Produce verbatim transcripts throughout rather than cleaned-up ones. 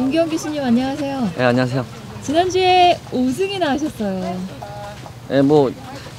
임기영 교수님 안녕하세요. 네, 안녕하세요. 지난주에 오 승이나 하셨어요. 네, 뭐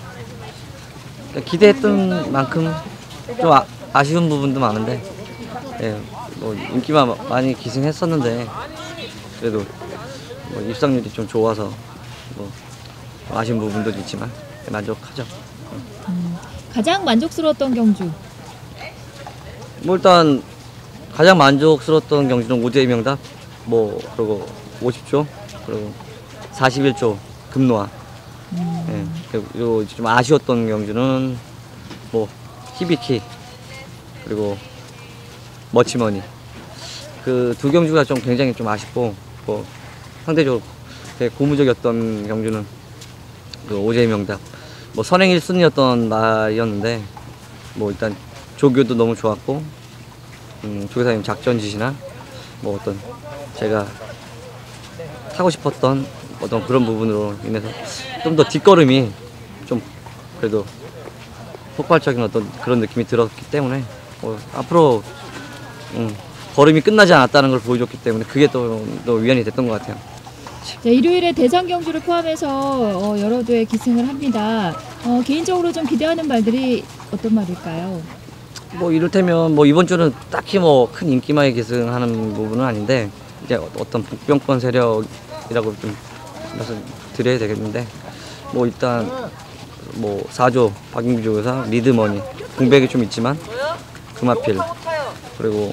기대했던 만큼 좀 아, 아쉬운 부분도 많은데, 네, 뭐 인기만 많이 기승했었는데 그래도 뭐 입상률이 좀 좋아서 뭐 아쉬운 부분도 있지만 만족하죠. 음, 가장 만족스러웠던 경주? 뭐 일단 가장 만족스러웠던 경주는 오제이 명답, 뭐 그리고 오십 조, 그리고 사십일 조 금노아. 음. 네, 그리고 좀 아쉬웠던 경주는 뭐 히비키 그리고 머치머니. 그 두 경주가 좀 굉장히 좀 아쉽고, 뭐 상대적으로 되게 고무적이었던 경주는 그 오제이 명답. 뭐 선행 일 순위였던 날이었는데, 뭐 일단 조교도 너무 좋았고, 음, 조교사님 작전 지시나 뭐 어떤 제가 타고 싶었던 어떤 그런 부분으로 인해서 좀 더 뒷걸음이 좀 그래도 폭발적인 어떤 그런 느낌이 들었기 때문에, 어, 앞으로 음, 걸음이 끝나지 않았다는 걸 보여줬기 때문에 그게 또, 또 위안이 됐던 것 같아요. 자, 일요일에 대장 경주를 포함해서 어, 여러 도에 기승을 합니다. 어, 개인적으로 좀 기대하는 말들이 어떤 말일까요? 뭐 이를테면 뭐 이번 주는 딱히 뭐 큰 인기만에 기승하는 부분은 아닌데, 이제 어떤 북병권 세력이라고 좀 말씀드려야 되겠는데, 뭐 일단 뭐 사 조 박인규 조교사, 리드머니, 공백이 좀 있지만 금화필, 그리고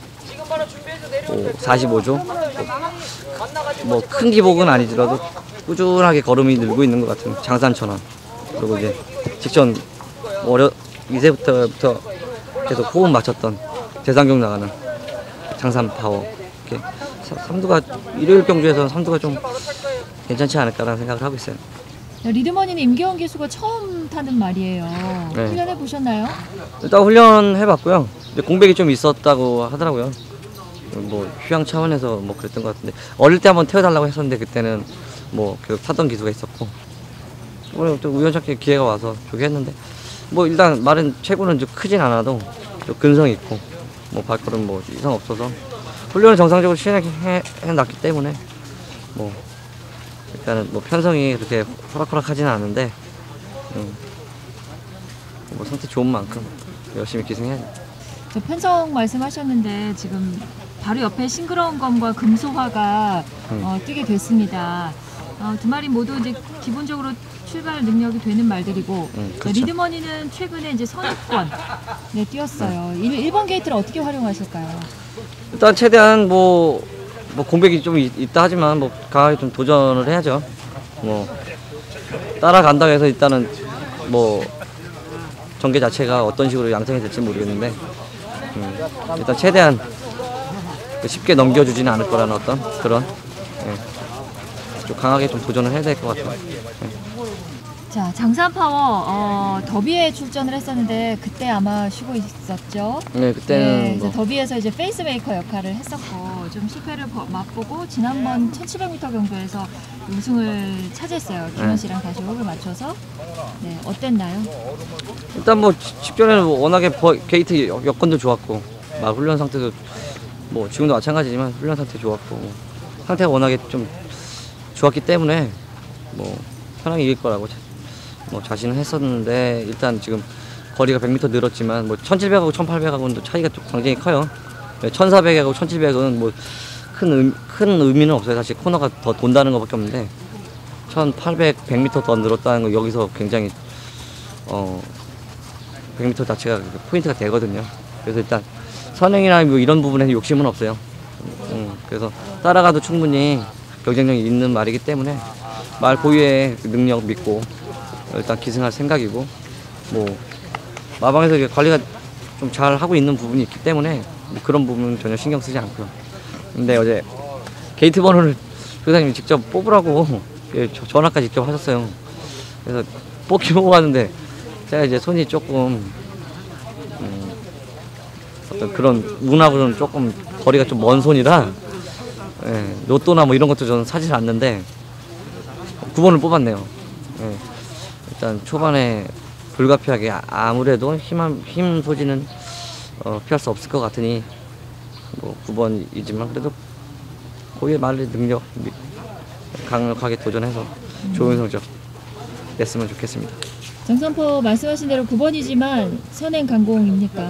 뭐 사십오 조, 뭐 큰 기복은 아니더라도 꾸준하게 걸음이 늘고 있는 것 같은 장산천원, 그리고 이제 직전 어려 이세부터부터 계속 호흡 맞췄던 대상경 나가는 장산파워. 이렇게 삼두가 일요일 경주에서 삼두가 좀 괜찮지 않을까라는 생각을 하고 있어요. 리드머니는 임기영 기수가 처음 타는 말이에요. 네. 훈련해 보셨나요? 일단 훈련해봤고요. 공백이 좀 있었다고 하더라고요. 뭐 휴양 차원에서 뭐 그랬던 것 같은데, 어릴 때 한번 태워달라고 했었는데 그때는 뭐 계속 타던 기수가 있었고, 오늘 또 우연찮게 기회가 와서 조교했는데, 뭐 일단 말은 체구는 좀 크진 않아도 좀 근성 있고, 뭐 발걸음 뭐 이상 없어서 훈련을 정상적으로 시행해놨기 때문에 뭐 일단은 뭐 편성이 그렇게 호락호락하지는 않은데, 음, 뭐 상태 좋은 만큼 열심히 기승해야죠. 저 편성 말씀하셨는데 지금 바로 옆에 싱그러운 검과 금소화가 음. 어, 뛰게 됐습니다. 어, 두 마리 모두 이제 기본적으로 출발 능력이 되는 말들이고, 음, 그렇죠. 리드머니는 최근에 이제 선입권 네, 뛰었어요. 음. 일 번 게이트를 어떻게 활용하실까요? 일단 최대한 뭐, 뭐 공백이 좀 있, 있다 하지만 뭐 강하게 좀 도전을 해야죠. 뭐 따라간다고 해서 일단은 뭐 전개 자체가 어떤 식으로 양성이 될지 모르겠는데, 음, 일단 최대한 쉽게 넘겨주지는 않을 거라는 어떤 그런, 예, 좀 강하게 좀 도전을 해야 될 것 같아요. 예. 자, 장산파워 어, 더비에 출전을 했었는데 그때 아마 쉬고 있었죠. 네, 그때는 네, 뭐. 더비에서 이제 페이스메이커 역할을 했었고 좀 실패를 맛보고 지난번 천칠백 미터 경주에서 우승을 차지했어요. 김원 씨랑 다시 호흡을 맞춰서. 네, 어땠나요? 일단 뭐 직전에는 뭐 워낙에 게이트 여건도 좋았고, 막 훈련 상태도 뭐 지금도 마찬가지지만 훈련 상태 좋았고, 뭐 상태가 워낙에 좀 좋았기 때문에 뭐 편하게 이길 거라고 뭐 자신은 했었는데, 일단 지금 거리가 백 미터 늘었지만 뭐 천칠백하고 천팔백하고는 차이가 좀 굉장히 커요. 천사백하고 천칠백은 뭐 큰 음, 큰 의미는 없어요. 사실 코너가 더 돈다는 것밖에 없는데, 천팔백, 백 미터 더 늘었다는 거 여기서 굉장히 어 백 미터 자체가 포인트가 되거든요. 그래서 일단 선행이나 뭐 이런 부분에는 욕심은 없어요. 음, 그래서 따라가도 충분히 경쟁력이 있는 말이기 때문에 말 고유의 능력 믿고 일단 기승할 생각이고, 뭐 마방에서 관리가 좀 잘 하고 있는 부분이 있기 때문에 뭐 그런 부분은 전혀 신경 쓰지 않고요. 근데 어제 게이트 번호를 교사님이 직접 뽑으라고 전화까지 직접 하셨어요. 그래서 뽑기 보고 왔는데 제가 이제 손이 조금 음, 어떤 그런 문하고는 조금 거리가 좀 먼 손이라, 예, 로또나 뭐 이런 것도 저는 사질 않는데 구 번을 뽑았네요. 예, 일단 초반에 불가피하게 아무래도 힘, 힘 소지는 어, 피할 수 없을 것 같으니 뭐 구 번이지만 그래도 거기에 말리 능력 미- 강력하게 도전해서 좋은 성적 냈으면 좋겠습니다. 정선포 말씀하신 대로 구 번이지만 선행 강공입니까?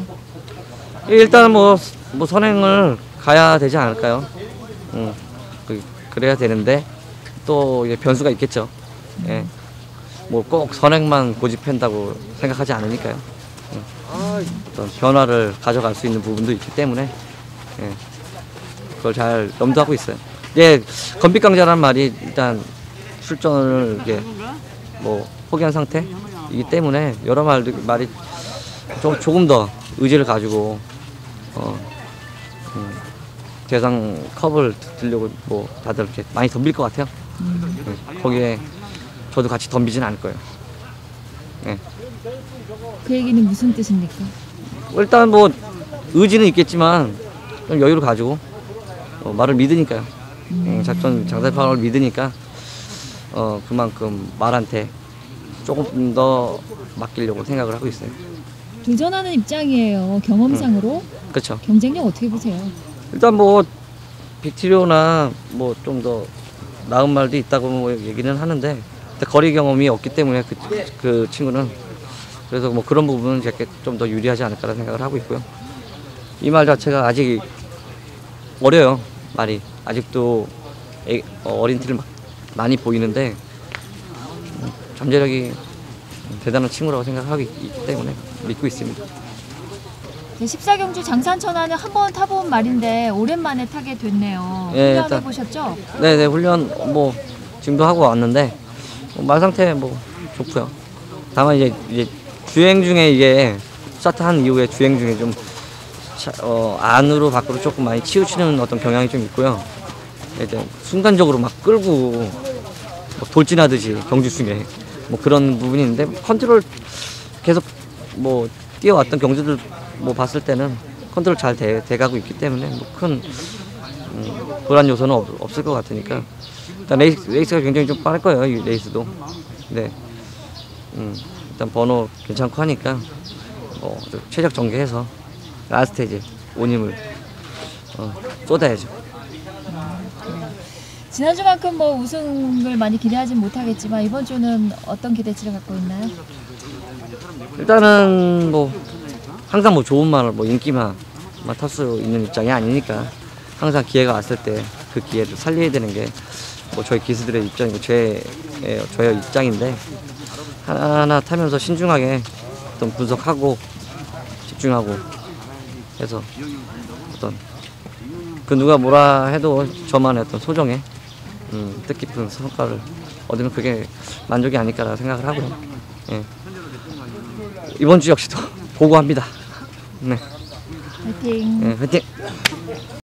일단 뭐, 뭐 선행을 가야 되지 않을까요? 음, 그, 그래야 되는데 또 이제 변수가 있겠죠. 예. 뭐 꼭 선행만 고집한다고 생각하지 않으니까요. 음, 어떤 변화를 가져갈 수 있는 부분도 있기 때문에 예. 그걸 잘 염두하고 있어요. 예, 건빛강자라는 말이 일단 출전을 이게 뭐 포기한 상태이기 때문에 여러 말 말이 좀 조금 더 의지를 가지고 어, 음, 대상 컵을 들려고 뭐 다들 이렇게 많이 덤빌 것 같아요. 음. 예, 거기에 저도 같이 덤비진 않을 거예요. 예. 그 얘기는 무슨 뜻입니까? 일단 뭐 의지는 있겠지만 좀 여유를 가지고 어, 말을 믿으니까요. 음, 작전 장사판을 믿으니까 어 그만큼 말한테 조금 더 맡기려고 생각을 하고 있어요. 도전하는 입장이에요. 경험상으로 그렇죠. 경쟁력 어떻게 보세요? 일단 뭐 빅티리오나 뭐 좀 더 나은 말도 있다고 뭐 얘기는 하는데 근데 거리 경험이 없기 때문에 그, 그 친구는 그래서 뭐 그런 부분은 제게 좀 더 유리하지 않을까라는 생각을 하고 있고요. 이 말 자체가 아직 어려요. 말이 아직도 애, 어, 어린 티를 막 많이 보이는데 음, 잠재력이 대단한 친구라고 생각하고 있, 있기 때문에 믿고 있습니다. 십사 경주 장산천하는 한 번 타본 말인데 오랜만에 타게 됐네요. 예, 훈련해 일단- 보셨죠? 네네 훈련 뭐 지금도 하고 왔는데 뭐 말 상태 뭐 좋고요. 다만 이제 이제 주행 중에 이게 스타트한 이후에 주행 중에 좀 차- 어, 안으로 밖으로 조금 많이 치우치는 어떤 경향이 좀 있고요. 이제 순간적으로 막 끌고 뭐 돌진하듯이 경주 중에 뭐 그런 부분이 있는데 컨트롤 계속 뭐 뛰어왔던 경주들 뭐 봤을 때는 컨트롤 잘 돼, 돼가고 있기 때문에 뭐 큰 음, 불안 요소는 없, 없을 것 같으니까 일단 레이스, 레이스가 굉장히 좀 빠를 거예요. 이 레이스도. 네. 음, 일단 번호 괜찮고 하니까 뭐 최적 전개해서 라스트 이제 온 힘을 어, 쏟아야죠. 지난주만큼 뭐 우승을 많이 기대하진 못하겠지만 이번 주는 어떤 기대치를 갖고 있나요? 일단은 뭐 항상 뭐 좋은 말을 뭐 인기만 탈 수 있는 입장이 아니니까 항상 기회가 왔을 때 그 기회를 살려야 되는 게 뭐 저희 기수들의 입장이고 제 예, 저의 입장인데 하나하나 타면서 신중하게 어떤 분석하고 집중하고 해서 어떤 그 누가 뭐라 해도 저만의 어떤 소정의 음, 뜻깊은 성과를 얻으면 그게 만족이 아닐까라 생각을 하고요. 예. 이번 주 역시도 보고합니다. 네. 화이팅! 네, 화이팅!